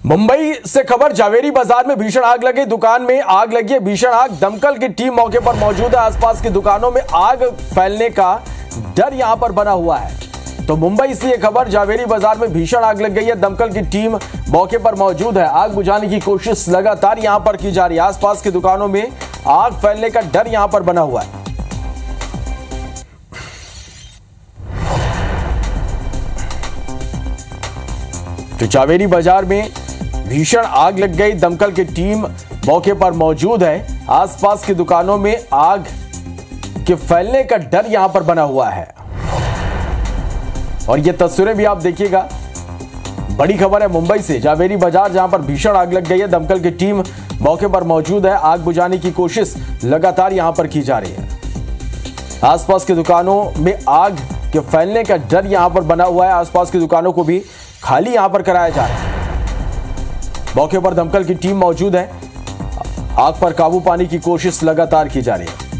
मुंबई से खबर, जावेरी बाजार में भीषण आग लगी। दुकान में आग लगी है, भीषण आग। दमकल की टीम मौके पर मौजूद है। आसपास की दुकानों में आग फैलने का डर यहां पर बना हुआ है। तो मुंबई से यह खबर, जावेरी बाजार में भीषण आग लग गई है। दमकल की टीम मौके पर मौजूद है। आग बुझाने की कोशिश लगातार यहां पर की जा रही है। आसपास की दुकानों में आग फैलने का डर यहां पर बना हुआ है। तो जावेरी बाजार में भीषण आग लग गई। दमकल की टीम मौके पर मौजूद है। आसपास की दुकानों में आग के फैलने का डर यहां पर बना हुआ है। और ये तस्वीरें भी आप देखिएगा। बड़ी खबर है मुंबई से, जावेरी बाजार जहां पर भीषण आग लग गई है। दमकल की टीम मौके पर मौजूद है। आग बुझाने की कोशिश लगातार यहां पर की जा रही है। आसपास की दुकानों में आग के फैलने का डर यहां पर बना हुआ है। आसपास की दुकानों को भी खाली यहां पर कराया जा रहा है। मौके पर दमकल की टीम मौजूद है। आग पर काबू पाने की कोशिश लगातार की जा रही है।